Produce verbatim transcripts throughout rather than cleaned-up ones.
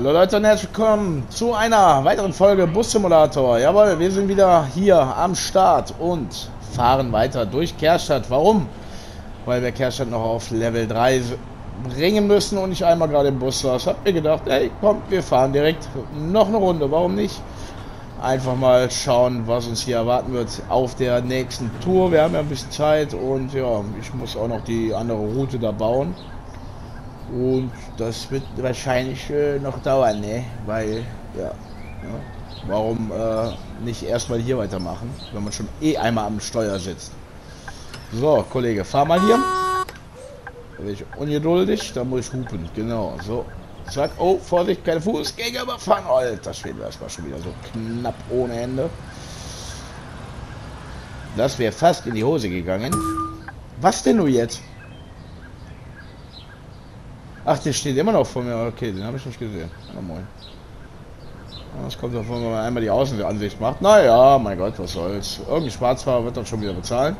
Hallo Leute und herzlich willkommen zu einer weiteren Folge Bus Simulator. Jawohl, wir sind wieder hier am Start und fahren weiter durch Kerstadt. Warum? Weil wir Kerstadt noch auf Level drei bringen müssen und ich einmal gerade im Bus saß. Hab mir gedacht, ey komm, wir fahren direkt noch eine Runde. Warum nicht? Einfach mal schauen, was uns hier erwarten wird auf der nächsten Tour. Wir haben ja ein bisschen Zeit und ja, ich muss auch noch die andere Route da bauen. Und das wird wahrscheinlich äh, noch dauern, ne? Weil, ja, ja warum äh, nicht erstmal hier weitermachen, wenn man schon eh einmal am Steuer sitzt. So, Kollege, fahr mal hier. Da bin ich ungeduldig, da muss ich hupen, genau, so. Zack, oh, Vorsicht, keine Fußgänger überfahren. Alter Schwede, das war schon wieder so knapp ohne Ende. Das wäre fast in die Hose gegangen. Was denn nur jetzt? Ach, der steht immer noch vor mir. Okay, den habe ich nicht gesehen. Na moin. Das kommt davon, wenn man einmal die Außenansicht macht. Naja, mein Gott, was soll's. Irgendein Schwarzfahrer wird dann schon wieder bezahlen.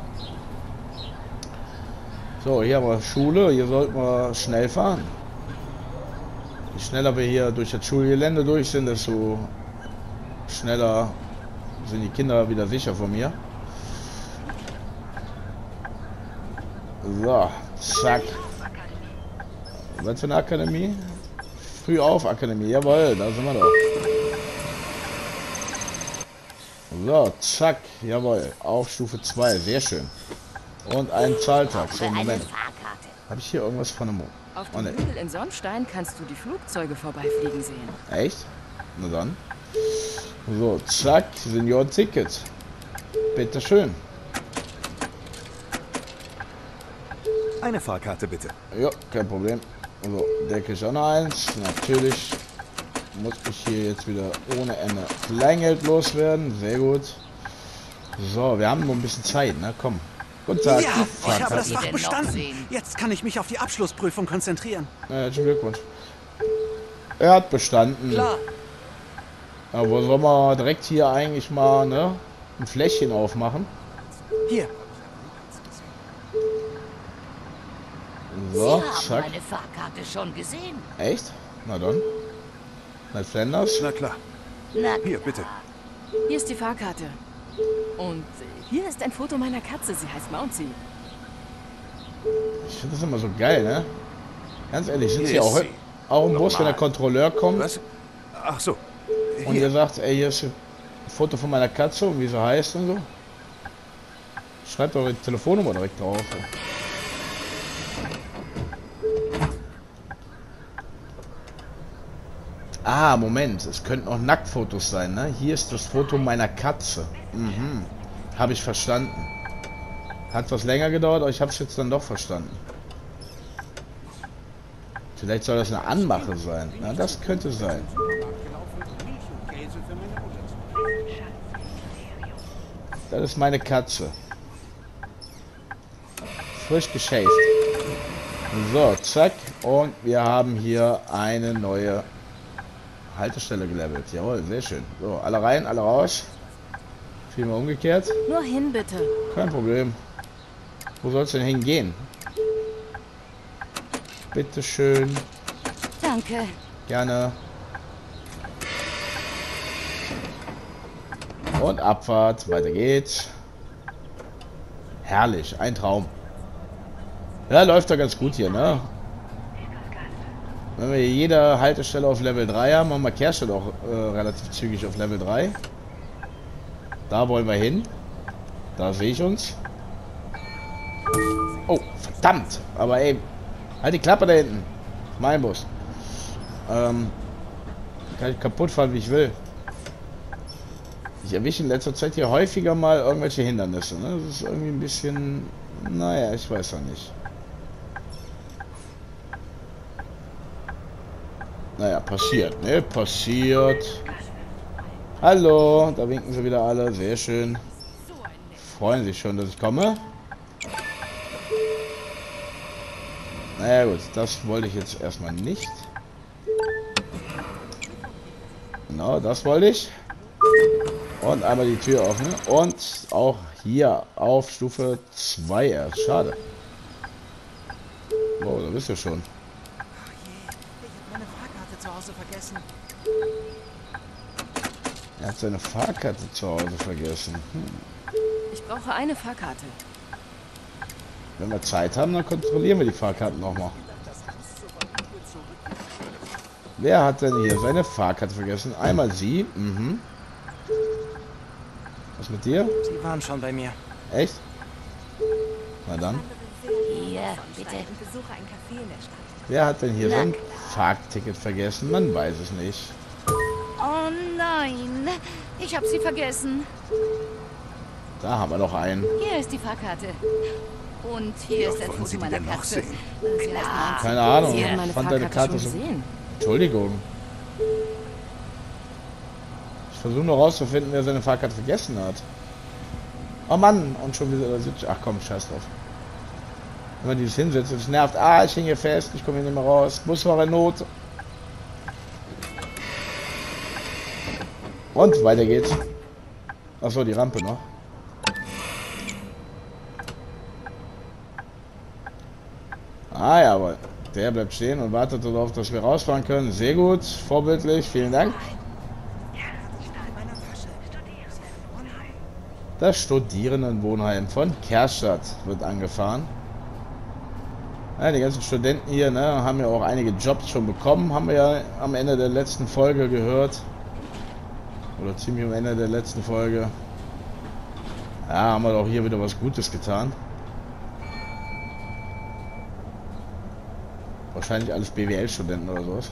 So, hier haben wir Schule. Hier sollten wir schnell fahren. Je schneller wir hier durch das Schulgelände durch sind, desto schneller sind die Kinder wieder sicher von mir. So, zack. Was für eine Akademie? Früh auf Akademie, jawohl, da sind wir doch. So, zack, jawohl, auf Stufe zwei, sehr schön. Und ein Zahltag, so Moment. Habe ich hier irgendwas von einem... Auf dem Hügel in Sonnstein kannst du die Flugzeuge vorbeifliegen sehen. Echt? Na dann. So, zack, Senior-Ticket. Bitteschön. Eine Fahrkarte bitte. Ja, kein Problem. So, decke ich auch noch eins. Natürlich muss ich hier jetzt wieder ohne Ende Kleingeld loswerden. Sehr gut. So, wir haben nur ein bisschen Zeit, ne? Komm. Guten Tag. Ja, ich habe das Fach bestanden. Jetzt kann ich mich auf die Abschlussprüfung konzentrieren. Ja, herzlichen Glückwunsch. Er hat bestanden. Klar. Aber sollen wir direkt hier eigentlich mal, ne, ein Fläschchen aufmachen? Hier. So, Sie zack. haben meine Fahrkarte schon gesehen. Echt? Na dann. Ned Flanders. Na klar. Na, Hier, bitte. Hier ist die Fahrkarte. Und hier ist ein Foto meiner Katze. Sie heißt Mounty. Ich finde das immer so geil, ne? Ganz ehrlich, sitzt Hier hier ist auch, sie. auch im Bus, wenn der Nochmal. Kontrolleur kommt Was? Ach so. und ihr sagt, ey, hier ist ein Foto von meiner Katze und wie sie heißt und so. Schreibt eure Telefonnummer direkt drauf. Ah, Moment, es könnten auch Nacktfotos sein, ne? Hier ist das Foto meiner Katze. Mhm. Habe ich verstanden. Hat was länger gedauert, aber ich habe es jetzt dann doch verstanden. Vielleicht soll das eine Anmache sein. Na, das könnte sein. Das ist meine Katze. Frisch geschäft. So, zack. Und wir haben hier eine neue Haltestelle gelevelt. Jawohl, sehr schön. So, alle rein, alle raus. Vielmehr umgekehrt. Nur hin, bitte. Kein Problem. Wo soll es denn hingehen? Bitteschön. Danke. Gerne. Und Abfahrt. Weiter geht's. Herrlich. Ein Traum. Ja, läuft doch ganz gut hier, ne? Wenn wir hier jede Haltestelle auf Level drei haben, haben wir Kerstadt auch äh, relativ zügig auf Level drei. Da wollen wir hin. Da sehe ich uns. Oh, verdammt. Aber ey, halt die Klappe da hinten. Mein Bus. Ähm, kann ich kaputt fahren, wie ich will. Ich erwische in letzter Zeit hier häufiger mal irgendwelche Hindernisse. Ne? Das ist irgendwie ein bisschen... Naja, ich weiß ja nicht. Naja, passiert, ne? Passiert. Hallo, da winken sie wieder alle. Sehr schön. Freuen sich schon, dass ich komme. Naja gut, das wollte ich jetzt erstmal nicht. Genau, das wollte ich. Und einmal die Tür offen. Und auch hier auf Stufe zwei erst. Schade. Wow, da bist du schon. Meine Fahrkarte zu Hause Hause vergessen? Er hat seine Fahrkarte zu Hause vergessen. Hm. Ich brauche eine Fahrkarte. Wenn wir Zeit haben, dann kontrollieren wir die Fahrkarten nochmal. Wer hat denn hier seine Fahrkarte vergessen? Einmal sie. Mhm. Was mit dir? Sie waren schon bei mir. Echt? Na dann. Hier, bitte. Wer hat denn hier sein Fahrticket vergessen? Man weiß es nicht. Oh nein, ich habe sie vergessen. Da haben wir noch einen. Hier ist die Fahrkarte. Und hier ist ein Wollen Foto Sie die meiner denn noch Katze. sehen? Klar. Keine Ahnung. Sie haben Ich meine fand deine Fahrkarte Karte schon so... gesehen. Entschuldigung. Ich versuche nur rauszufinden, wer seine Fahrkarte vergessen hat. Oh Mann, und schon wieder sitzt. Ach komm, scheiß drauf. Wenn man dieses hinsetzt, das nervt. Ah, ich hänge fest, ich komme hier nicht mehr raus. Busfahrer in Not. Und weiter geht's. Achso, die Rampe noch. Ah ja, aber der bleibt stehen und wartet darauf, dass wir rausfahren können. Sehr gut, vorbildlich, vielen Dank. Das Studierendenwohnheim von Kerstadt wird angefahren. Ja, die ganzen Studenten hier, ne, haben ja auch einige Jobs schon bekommen, haben wir ja am Ende der letzten Folge gehört. Oder ziemlich am Ende der letzten Folge. Ja, haben wir doch hier wieder was Gutes getan. Wahrscheinlich alles B W L-Studenten oder sowas.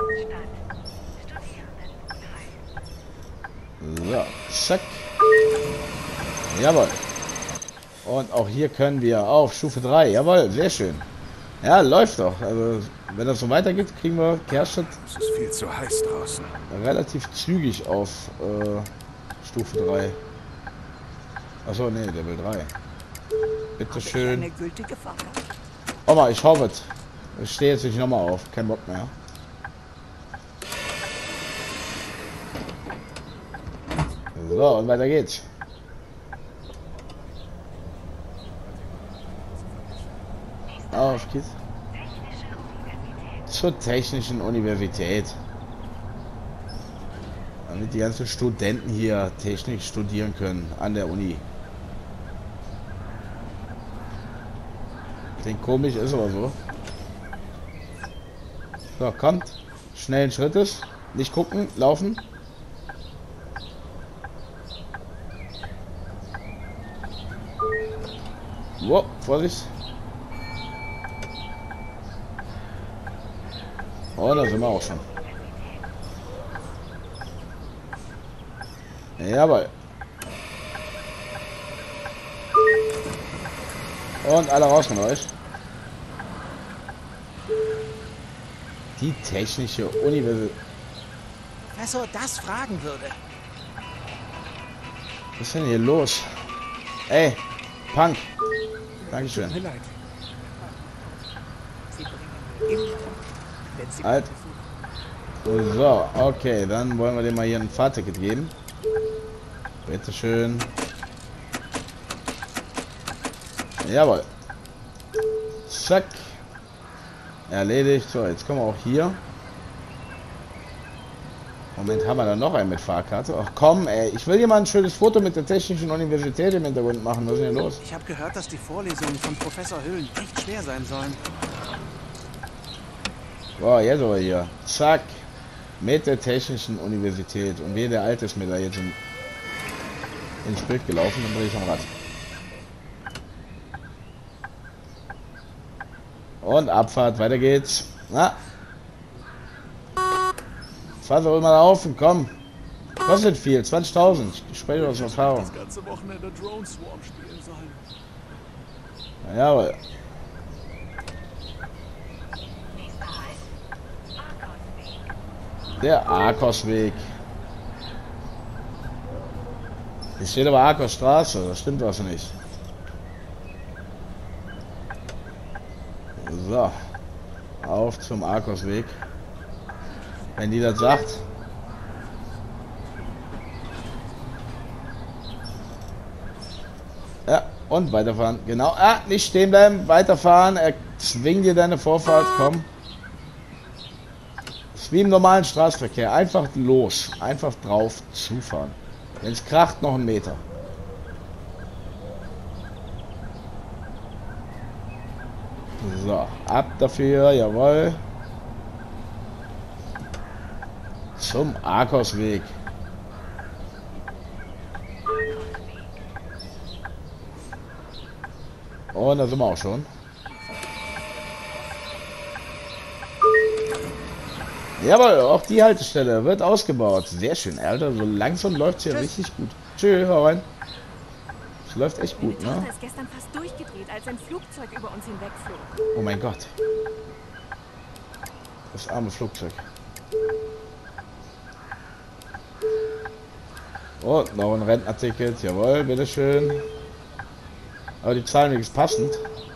So, zack. Jawohl. Und auch hier können wir auf Stufe drei. Jawohl, sehr schön. Ja, läuft doch. Also, wenn das so weitergeht, kriegen wir Kerstadt Es ist viel zu heiß draußen. relativ zügig auf äh, Stufe drei. Achso, nee, Level drei. Bitteschön. Eine gültige Fahrkarte. Oma, ich hoffe es. Ich stehe jetzt nicht nochmal auf. Kein Bock mehr. So, und weiter geht's. Auf geht's. Zur Technischen Universität. Damit die ganzen Studenten hier Technik studieren können an der Uni. Klingt komisch, ist aber so. So, kommt. Schnellen Schrittes. Nicht gucken, laufen. Wow, Vorsicht. Oh, da sind wir auch schon. Jawohl. Und alle raus von euch. Die Technische Universität. Professor, das fragen würde. Was ist denn hier los? Ey, Punk. Dankeschön. Mir leid. Halt. So, okay, dann wollen wir dem mal hier ein Fahrticket geben. Bitteschön. Jawohl. Zack. Erledigt. So, jetzt kommen wir auch hier. Moment, haben wir da noch einen mit Fahrkarte? Ach komm, ey. Ich will hier mal ein schönes Foto mit der Technischen Universität im Hintergrund machen. Was ist denn hier los? Ich habe gehört, dass die Vorlesungen von Professor Hüllen echt schwer sein sollen. Boah, jetzt aber hier. Zack. Mit der Technischen Universität. Und wie der Alte ist mir da jetzt in, ins Bild gelaufen, dann drehe ich am Rad. Und Abfahrt, weiter geht's. Na. Fahr doch mal auf und komm. Kostet viel, zwanzigtausend. Ich spreche aus Erfahrung. Das ganze Wochenende Drone Swarm spielen sollen. Na, jawohl. Der Arkosweg. Hier steht aber Arkosstraße, das stimmt was nicht. So. Auf zum Arkosweg. Wenn die das sagt. Ja, und weiterfahren. Genau. Ah, nicht stehen bleiben, weiterfahren. Er zwingt dir deine Vorfahrt, komm. Wie im normalen Straßenverkehr. Einfach los. Einfach drauf zufahren. Wenn es kracht, noch einen Meter. So, ab dafür, jawohl. Zum Arkosweg. Und da sind wir auch schon. Jawohl, auch die Haltestelle wird ausgebaut. Sehr schön, Alter. So langsam läuft es hier richtig gut. Tschüss, hau rein. Es läuft echt gut, ne? Meine Tochter ist gestern fast durchgedreht, als ein Flugzeug über uns hinwegflog. Oh mein Gott. Das arme Flugzeug. Oh, noch ein Rentnerticket. Jawohl, bitteschön. Aber die Zahlen wenigstens passend.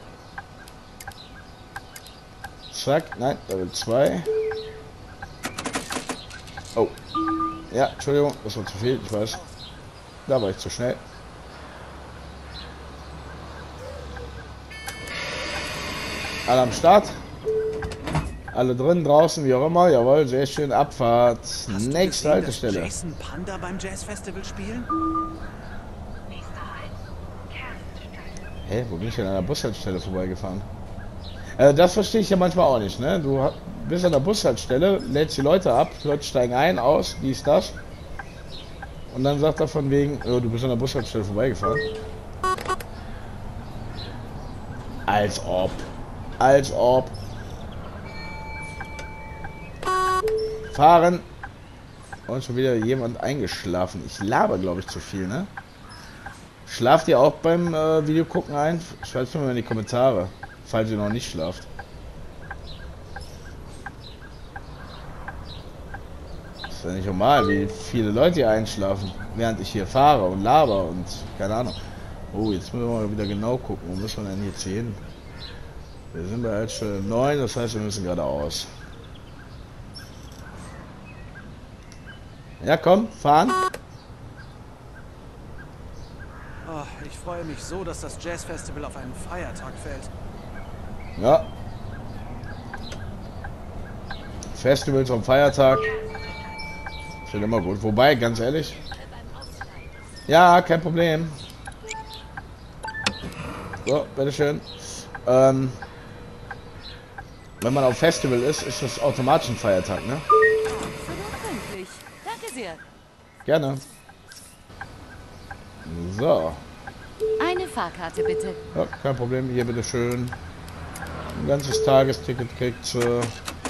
Zack, nein, Level zwei. Oh. Ja, Entschuldigung, das war zu viel, ich weiß. Da war ich zu schnell. Alle am Start. Alle drin, draußen, wie auch immer. Jawohl, sehr schön. Abfahrt. Hast Nächste du gesehen, Haltestelle. dass Jason Panda beim Jazzfestival spielen? Hä, wo bin ich denn an der Bushaltestelle vorbeigefahren? Äh, das verstehe ich ja manchmal auch nicht, ne? Du ha- bist an der Bushaltestelle, lädst die Leute ab, die Leute steigen ein, aus, dies, das. Und dann sagt er von wegen, oh, du bist an der Bushaltestelle vorbeigefahren. Als ob. Als ob. Fahren. Und schon wieder jemand eingeschlafen. Ich laber, glaube ich, zu viel, ne? Schlaft ihr auch beim äh, Video gucken ein? Schreibt mir mal in die Kommentare, falls ihr noch nicht schlaft. Ist ja nicht normal, wie viele Leute hier einschlafen, während ich hier fahre und laber und keine Ahnung. Oh, jetzt müssen wir mal wieder genau gucken. Wo müssen wir denn jetzt hier hin? Wir sind bei Haltestelle neun, das heißt, wir müssen geradeaus. Ja, komm, fahren. Oh, ich freue mich so, dass das Jazzfestival auf einen Feiertag fällt. Ja. Festivals am Feiertag. Ist immer gut. Wobei, ganz ehrlich. Ja, kein Problem. So, bitteschön. Ähm, wenn man auf Festival ist, ist das automatisch ein Feiertag, ne? Absolut pünktlich. Danke sehr. Gerne. So. Eine Fahrkarte bitte. Ja, kein Problem. Hier bitteschön. Ein ganzes Tagesticket kriegt sie.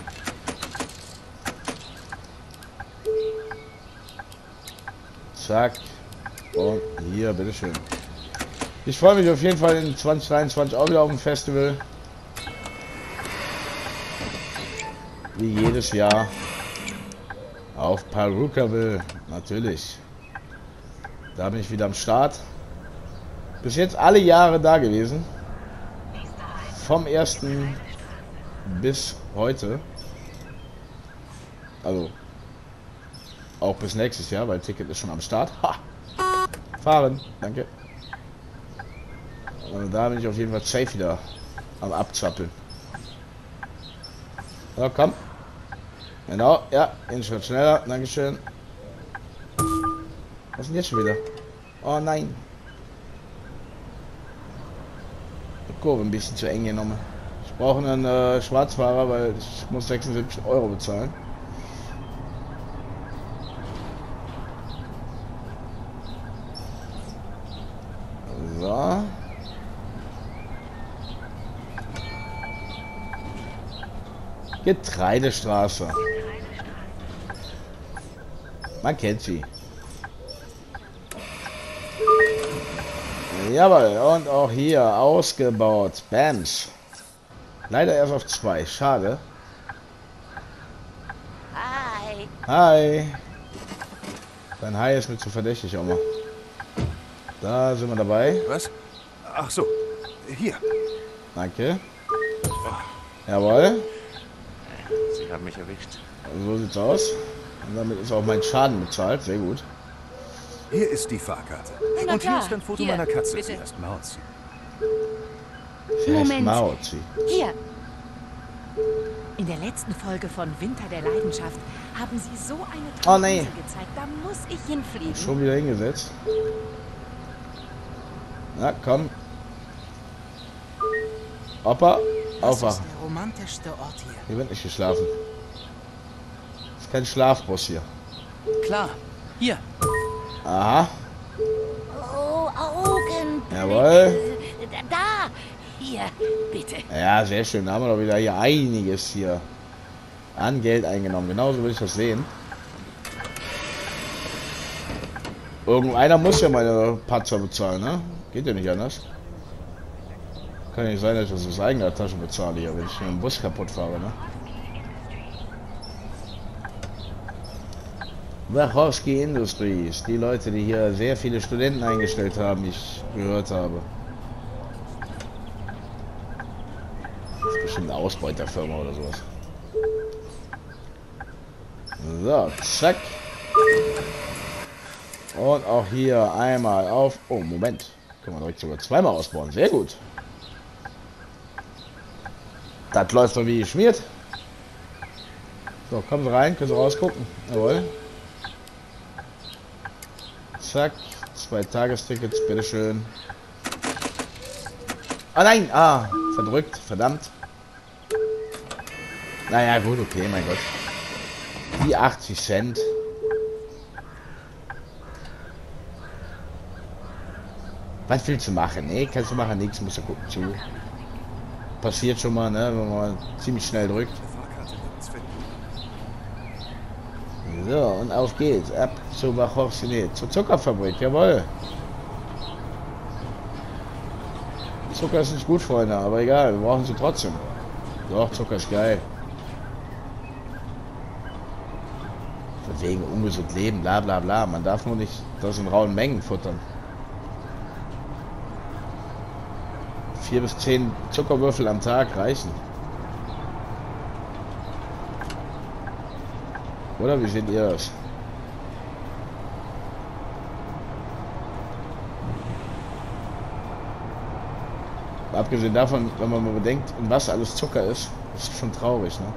Zack. Und hier, bitteschön. Ich freue mich auf jeden Fall in zwanzig dreiundzwanzig auch wieder auf dem Festival. Wie jedes Jahr. Auf Palookaville, natürlich. Da bin ich wieder am Start. Bis jetzt alle Jahre da gewesen. Vom ersten bis heute. Also auch bis nächstes Jahr, weil Ticket ist schon am Start. Ha! Fahren, danke. Und da bin ich auf jeden Fall safe wieder am Abzappeln. So, komm. Genau, ja, einen Schritt schneller, dankeschön. Was ist denn jetzt schon wieder? Oh nein. Die Kurve ein bisschen zu eng genommen. Ich brauche einen äh, Schwarzfahrer, weil ich muss sechsundsiebzig Euro bezahlen. So. Getreidestraße. Man kennt sie. Jawohl, und auch hier ausgebaut. Bams. Leider erst auf zwei. Schade. Hi. Hi. Dein Hi ist mir zu verdächtig, Oma. Da sind wir dabei. Was? Ach so. Hier. Danke. Jawohl. Sie haben mich erwischt. So sieht's aus. Und damit ist auch mein Schaden bezahlt. Sehr gut. Hier ist die Fahrkarte. Na Und hier klar. ist ein Foto Hier, meiner Katze. bitte. Sie heißt Mauzi. Sie heißt Moment. Mauzi. Hier. In der letzten Folge von Winter der Leidenschaft haben sie so eine tolle Oh, nee. Insel gezeigt. Da muss ich hinfliegen. Schon wieder hingesetzt. Na, komm. Opa, Das ist aufwachen. der romantischste Ort hier. Hier wird nicht geschlafen. Ist kein Schlafbus hier. Klar. Hier. Aha. Oh, Augen. Jawohl. Da. Hier, bitte. Ja, sehr schön. Da haben wir doch wieder hier einiges hier an Geld eingenommen. Genauso will ich das sehen. Irgendeiner muss ja meine Patzer bezahlen, ne? Geht ja nicht anders. Kann ja nicht sein, dass ich das aus eigener Tasche bezahle hier, wenn ich mit dem Bus kaputt fahre, ne? Wachowski Industries, die Leute, die hier sehr viele Studenten eingestellt haben, wie ich gehört habe. Das ist bestimmt eine Ausbeuterfirma oder sowas. So, zack. Und auch hier einmal auf... Oh, Moment. Können wir direkt sogar zweimal ausbauen. Sehr gut. Das läuft so wie geschmiert. So, kommen Sie rein, können Sie rausgucken. Jawohl. Zack. Zwei Tagestickets, bitteschön. Ah nein! Ah, verdrückt, verdammt. Naja, gut, okay, mein Gott. Die achtzig Cent. Was willst du machen? Nee, kannst du machen, nichts, musst du gucken zu. Passiert schon mal, ne, wenn man ziemlich schnell drückt. So, und auf geht's. Ab zu Wachowski, nee, zur Zuckerfabrik, jawohl. Zucker ist nicht gut, Freunde, aber egal, wir brauchen sie trotzdem. Doch, Zucker ist geil. Von wegen ungesund leben, bla bla bla. Man darf nur nicht das in rauen Mengen futtern. Vier bis zehn Zuckerwürfel am Tag reichen. Oder wie seht ihr das? Abgesehen davon, wenn man mal bedenkt, in was alles Zucker ist, ist schon traurig, ne?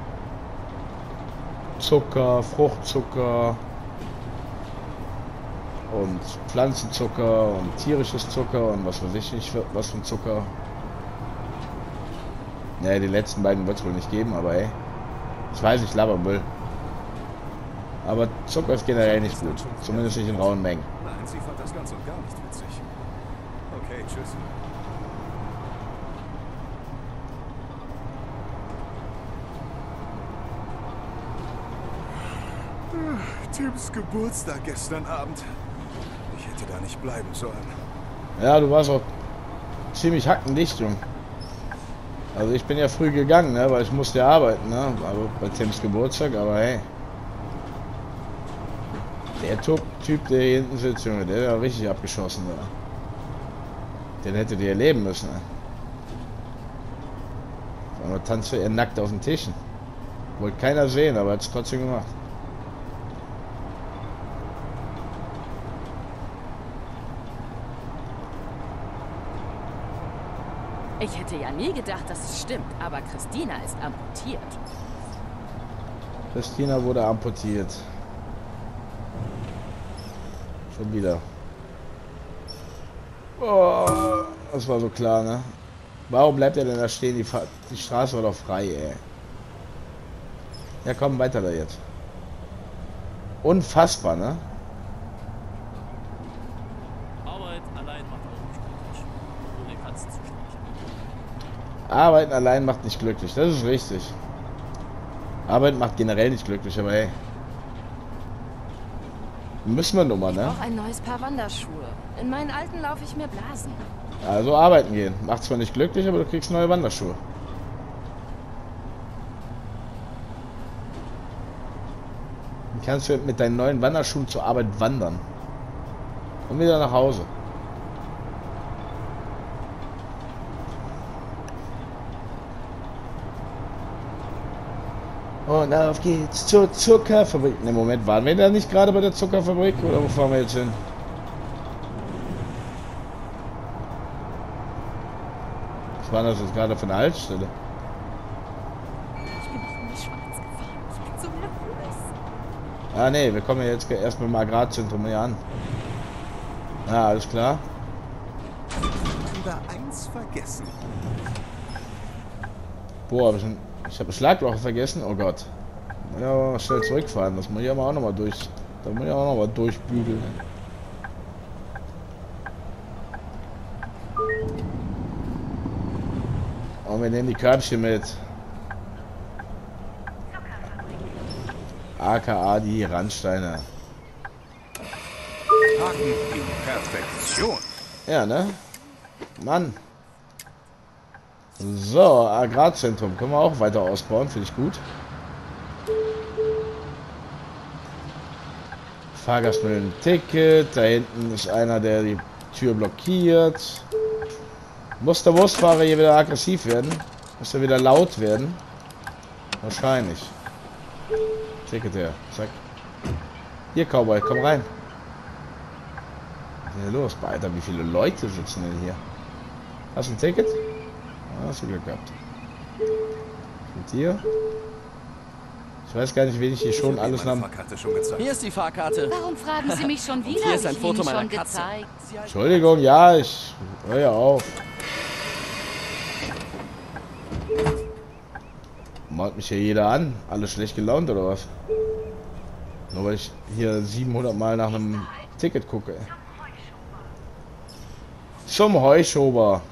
Zucker, Fruchtzucker und Pflanzenzucker und tierisches Zucker und was weiß ich nicht, was für Zucker. Ne, die letzten beiden wird es wohl nicht geben, aber ey, ich weiß, ich laber Müll. Aber Zucker ist generell nicht gut, zumindest nicht in rauen Mengen. Nein, sie fand das ganz und gar nicht witzig. Okay, tschüss. Tims Geburtstag gestern Abend. Ich hätte da nicht bleiben sollen. Ja, du warst auch ziemlich hackendicht, Jung. Also ich bin ja früh gegangen, ne, weil ich musste ja arbeiten, ne, also bei Tims Geburtstag, aber hey. Der Typ, der hier hinten sitzt, Junge, der wäre richtig abgeschossen, ne. Den hättet ihr erleben müssen, ne. Aber tanzt er nackt auf den Tischen. Wollte keiner sehen, aber hat es trotzdem gemacht. Ich hätte ja nie gedacht, dass es stimmt, aber Christina ist amputiert. Christina wurde amputiert. Schon wieder. Oh, das war so klar, ne? Warum bleibt er denn da stehen? Die, Fa die Straße war doch frei, ey. Ja, komm, weiter da jetzt. Unfassbar, ne? Arbeit allein macht auch nicht glücklich. Ohne Katzen zu streicheln. Arbeiten allein macht nicht glücklich, das ist richtig. Arbeit macht generell nicht glücklich, aber hey. Müssen wir nun mal, ne? Ich brauche ein neues Paar Wanderschuhe. In meinen alten laufe ich mir Blasen. Also arbeiten gehen. Macht zwar nicht glücklich, aber du kriegst neue Wanderschuhe. Dann kannst du mit deinen neuen Wanderschuhen zur Arbeit wandern. Und wieder nach Hause. Und auf geht's zur Zuckerfabrik. Im Moment waren wir da nicht gerade bei der Zuckerfabrik, oder wo fahren wir jetzt hin? Was war das jetzt gerade für eine Haltestelle? Ich bin Ah ne, wir kommen ja jetzt erstmal im Agrarzentrum hier an. Ja, alles klar. Über eins vergessen. Boah, hab ich, ein, ich habe ein Schlagloch vergessen. Oh Gott. Ja, schnell zurückfahren. Das muss ich aber auch nochmal durch. Da muss ich auch nochmal durchbügeln. Und wir nehmen die Körbchen mit. A K A die Randsteine. Haken in Perfektion. Ja, ne? Mann. So, Agrarzentrum. Können wir auch weiter ausbauen. Finde ich gut. Fahrgast mit dem Ticket. Da hinten ist einer, der die Tür blockiert. Muss der Busfahrer hier wieder aggressiv werden? Muss er wieder laut werden? Wahrscheinlich. Ticket her. Zack. Hier, Cowboy, komm rein. Was ist denn los? Alter, wie viele Leute sitzen denn hier? Hast du ein Ticket? Ah, hast du Glück gehabt. Und hier? Ich weiß gar nicht, wen ich hier schon alles nach... Hier ist die Fahrkarte. Warum fragen Sie mich schon wieder? Hier ist ein Hab ich Foto Ihnen meiner schon Katze. gezeigt. Entschuldigung, ja, ich... Hör ja auf. Malt mich hier jeder an? Alle schlecht gelaunt oder was? Nur weil ich hier siebenhundert Mal nach einem Ticket gucke. Zum Heuschober.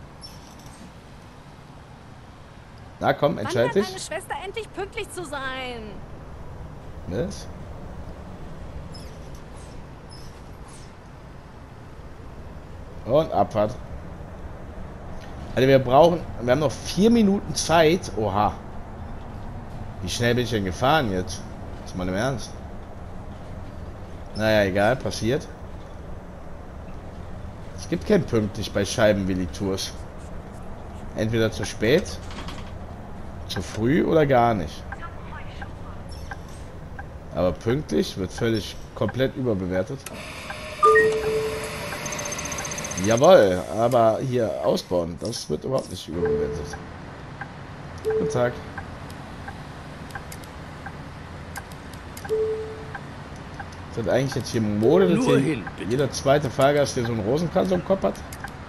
Na komm, entscheid Wann lernt dich. meine Schwester endlich pünktlich zu sein? Was? Und Abfahrt. Also wir brauchen, wir haben noch vier Minuten Zeit. Oha. Wie schnell bin ich denn gefahren jetzt? Ist mal im Ernst. Naja, egal, passiert. Es gibt kein pünktlich bei Scheibenwilli-Tours. Entweder zu spät, zu früh oder gar nicht. Aber pünktlich wird völlig komplett überbewertet. Jawohl, aber hier ausbauen, das wird überhaupt nicht überbewertet. Guten Tag. Ist das eigentlich jetzt hier Mode, dass Nur hier hin, bitte. jeder zweite Fahrgast, der so einen Rosenkranz am Kopf hat?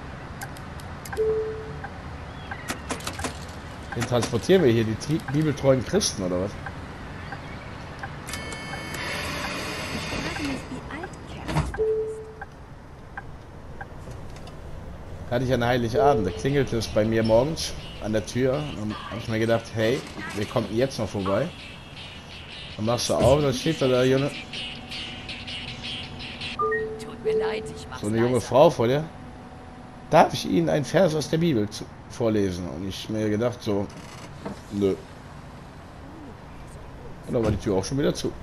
Den transportieren wir hier, die tri- bibeltreuen Christen, oder was? Ich frage mich, wie alt Kerstin ist. Hatte ich an Heiligabend, da klingelte es bei mir morgens an der Tür. Dann habe ich mir gedacht, hey, wir kommen jetzt noch vorbei. Dann machst du auf, dann steht da der junge, Tut mir leid, ich mach's so eine junge leiser. Frau vor dir. Darf ich Ihnen einen Vers aus der Bibel zu, vorlesen? Und ich mir gedacht so, nö. Und dann war die Tür auch schon wieder zu.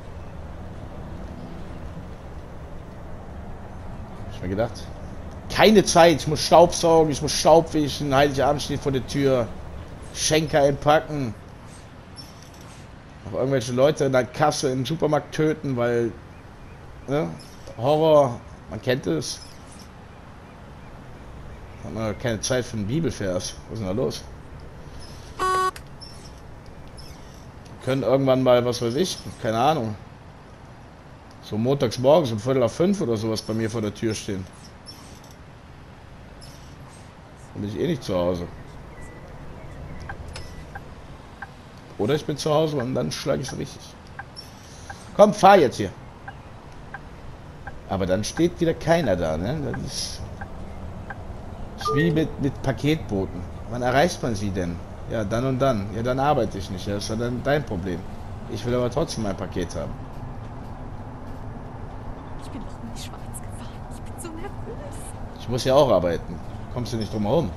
Ich mir gedacht, keine Zeit, ich muss Staubsaugen, ich muss Staub wischen, Heiligabend steht vor der Tür, Schenker einpacken, noch irgendwelche Leute in der Kasse im Supermarkt töten, weil, ne, Horror, man kennt es. Hat man keine Zeit für einen Bibelvers. Was ist denn da los? Wir können irgendwann mal, was weiß ich, keine Ahnung, so montags morgens um Viertel nach fünf oder sowas bei mir vor der Tür stehen. Dann bin ich eh nicht zu Hause. Oder ich bin zu Hause und dann schlage ich es richtig. Komm, fahr jetzt hier. Aber dann steht wieder keiner da, ne? Das ist, das ist wie mit, mit Paketboten. Wann erreicht man sie denn? Ja, dann und dann. Ja, dann arbeite ich nicht. Ja, das ist dann dein Problem. Ich will aber trotzdem mein Paket haben. Ich bin noch nie schwarz gefahren. Ich bin so nervös. Ich muss ja auch arbeiten. Kommst du nicht drum herum.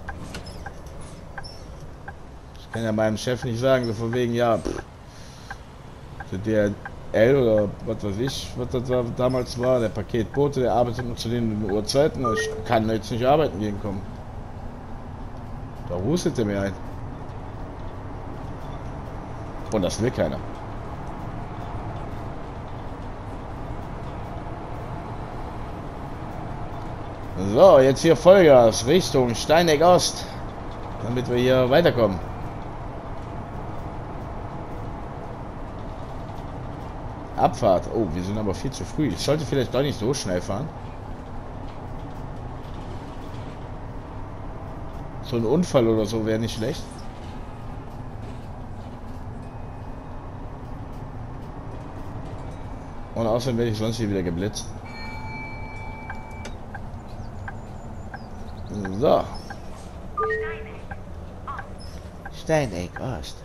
Ich kann ja meinem Chef nicht sagen, so von wegen, ja, pff, der L oder was weiß ich, was das da damals war, der Paketbote, der arbeitet nur zu den Uhrzeiten, ich kann jetzt nicht arbeiten gehen kommen. Da hustet er mir ein. Und das will keiner. So, jetzt hier Vollgas Richtung Steineck Ost, damit wir hier weiterkommen. Abfahrt. Oh, wir sind aber viel zu früh. Ich sollte vielleicht doch nicht so schnell fahren. So ein Unfall oder so wäre nicht schlecht. Und außerdem werde ich sonst hier wieder geblitzt. So. Steineck Ost.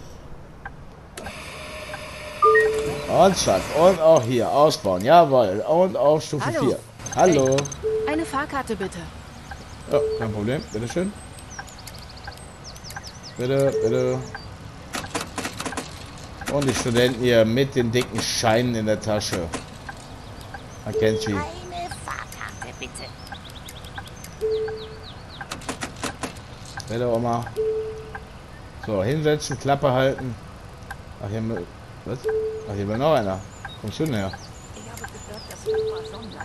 Und zack. Und auch hier ausbauen. Jawohl. Und auf Stufe Hallo. vier. Hallo. Eine Fahrkarte bitte. Ja, kein Problem. Bitteschön. Bitte, bitte. Und die Studenten hier mit den dicken Scheinen in der Tasche. Man kennt sie. Eine Fahrkarte, bitte. Bitte, Oma. So, hinsetzen, Klappe halten. Ach, hier... Was? Ach, hier war noch einer. Kommst du denn her? Ich habe gehört, dass Opa Sonnenleitner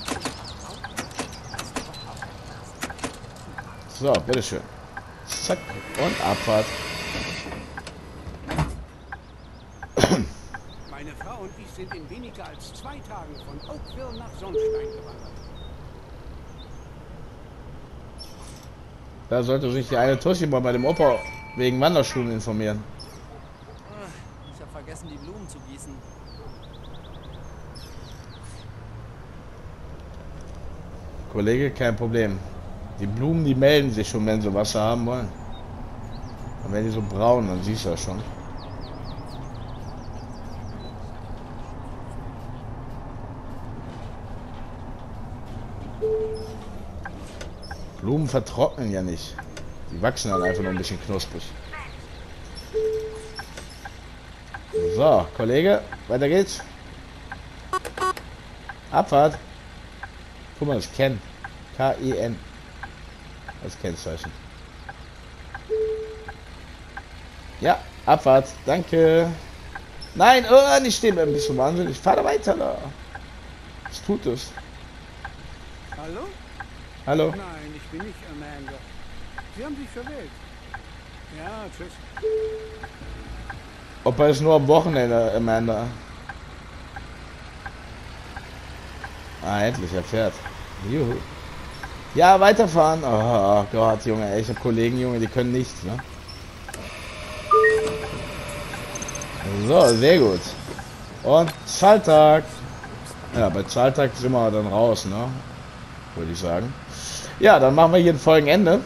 So, bitteschön. Zack. Und Abfahrt. Meine Frau und ich sind in weniger als zwei Tagen von Oakville nach Sonnstein gewandert. Da sollte sich die eine Tussi mal bei dem Opa wegen Wanderschuhen informieren. Ich habe vergessen, die Blumen zu gießen. Kollege, kein Problem. Die Blumen, die melden sich schon, wenn sie Wasser haben wollen. Und wenn die so braun, dann siehst du ja schon. Blumen vertrocknen ja nicht. Die wachsen dann einfach nur ein bisschen knusprig. So, Kollege, weiter geht's. Abfahrt. Guck mal, das Ken. K I N. Das Kennzeichen. Ja, Abfahrt. Danke. Nein, oh, nicht stehen bleiben. Bist du wahnsinnig? Fahr da weiter da. Was tut es? Hallo? Hallo? Nein, ich bin nicht Amanda. Sie haben sich verwählt. Ja, tschüss. Opa ist nur am Wochenende, Amanda. Ah, endlich, er fährt. Juhu. Ja, weiterfahren. Oh Gott, Junge, ey, ich habe Kollegen, Junge, die können nichts, ne? So, sehr gut. Und Zahltag. Ja, bei Zahltag sind wir dann raus, ne? Würde ich sagen. Ja, dann machen wir hier ein Folgenende.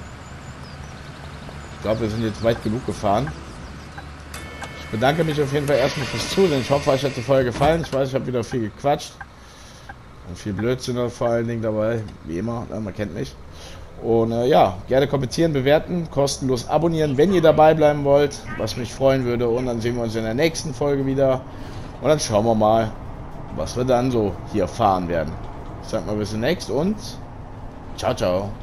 Ich glaube, wir sind jetzt weit genug gefahren. Ich bedanke mich auf jeden Fall erstmal fürs Zusehen. Ich hoffe, euch hat die Folge gefallen. Ich weiß, ich habe wieder viel gequatscht. Und viel Blödsinn vor allen Dingen dabei. Wie immer, man kennt mich. Und äh, ja, gerne kommentieren, bewerten, kostenlos abonnieren, wenn ihr dabei bleiben wollt. Was mich freuen würde. Und dann sehen wir uns in der nächsten Folge wieder. Und dann schauen wir mal, was wir dann so hier fahren werden. Ich sag mal bis demnächst und ciao, ciao.